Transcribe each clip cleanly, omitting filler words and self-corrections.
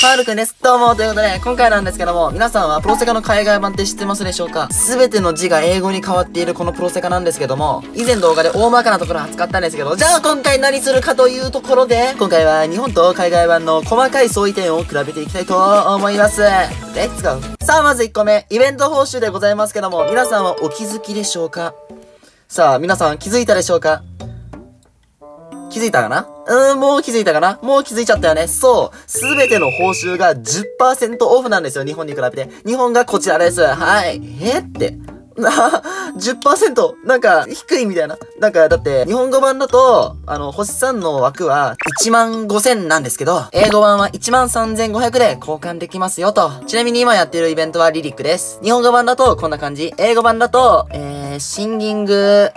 パールくんです。どうも、ということで、今回なんですけども、皆さんはプロセカの海外版って知ってますでしょうか？すべての字が英語に変わっているこのプロセカなんですけども、以前動画で大まかなところを扱ったんですけど、じゃあ今回何するかというところで、今回は日本と海外版の細かい相違点を比べていきたいと思います。レッツゴー。さあ、まず1個目、イベント報酬でございますけども、皆さんはお気づきでしょうか？さあ、皆さん気づいたでしょうか？気づいたかな？もう気づいたかな？もう気づいちゃったよね。そう。すべての報酬が 10% オフなんですよ。日本に比べて。日本がこちらです。はい。って。10% なんか、低いみたいな。なんか、だって、日本語版だと、星さんの枠は15,000なんですけど、英語版は13,500で交換できますよと。ちなみに今やってるイベントはリリックです。日本語版だとこんな感じ。英語版だと、シンギング、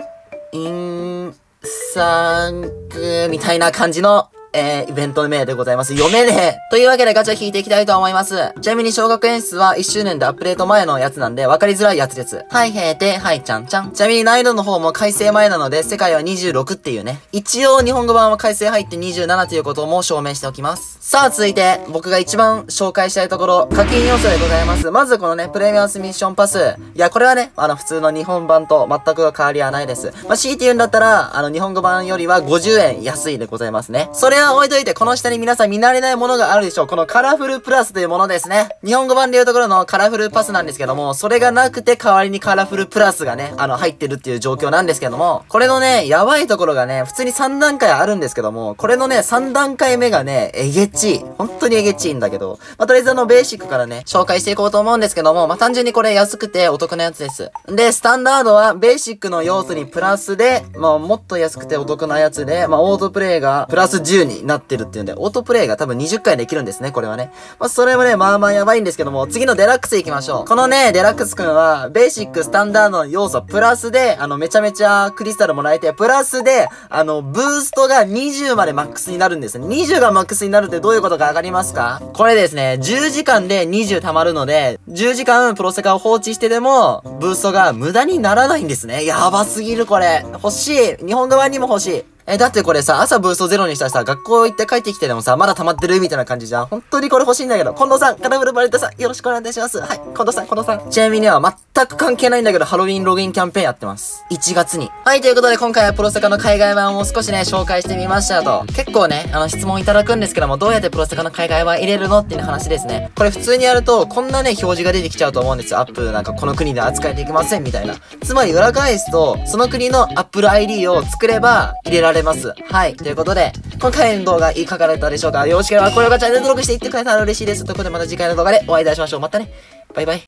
みたいな感じの、イベント名でございます。読めねえというわけでガチャ引いていきたいと思います。ちなみに小学演出は1周年でアップデート前のやつなんで分かりづらいやつです。はいへーて、はいちゃんちゃん。ちなみに難易度の方も改正前なので世界は26っていうね。一応日本語版は改正入って27ということも証明しておきます。さあ続いて僕が一番紹介したいところ、課金要素でございます。まずこのね、プレミアムミッションパス。いや、これはね、普通の日本版と全く変わりはないです。まあ、強いて言うんだったら、日本語版よりは50円安いでございますね。それは置いといて、この下に皆さん見慣れないものがあるでしょう。このカラフルプラスというものですね。日本語版でいうところのカラフルパスなんですけども、それがなくて代わりにカラフルプラスがね、入ってるっていう状況なんですけども、これのね、やばいところがね、普通に3段階あるんですけども、これのね、3段階目がね、えげちい。本当にえげちいんだけど、まあ、とりあえずベーシックからね、紹介していこうと思うんですけども、まあ、単純にこれ安くてお得なやつです。で、スタンダードはベーシックの要素にプラスで、まあ、もっと安くてお得なやつで、まあ、オートプレイがプラス10になってるっていうんで、オートプレイが多分20回できるんですね、これはね。まあ、それもね、まあまあやばいんですけども、次のデラックス行きましょう。このね、デラックスくんは、ベーシック、スタンダードの要素プラスで、めちゃめちゃクリスタルもらえて、プラスで、ブーストが20までマックスになるんですね。20がマックスになるってどういうことかわかりますか？これですね、10時間で20溜まるので、10時間プロセカを放置してでも、ブーストが無駄にならないんですね。やばすぎるこれ。欲しい。日本語版にも欲しい。だってこれさ、朝ブーストゼロにしたらさ、学校行って帰ってきてでもさ、まだ溜まってるみたいな感じじゃん。本当にこれ欲しいんだけど。近藤さん、カラフルバレットさん、よろしくお願いいたします。はい、近藤さん。ちなみには全く関係ないんだけど、ハロウィンログインキャンペーンやってます。1月に。はい、ということで今回はプロセカの海外版を少しね、紹介してみましたと。結構ね、質問いただくんですけども、どうやってプロセカの海外版入れるのっていう話ですね。これ普通にやると、こんなね、表示が出てきちゃうと思うんですよ。アップルなんかこの国で扱えていきませんみたいな。つまり裏返すと、その国のアップル ID を作れば入れられます。はい。ということで、今回の動画いかがだったでしょうか？よろしければ高評価、チャンネル登録していってくれたら嬉しいです。ということでまた次回の動画でお会いいたしましょう。またね。バイバイ。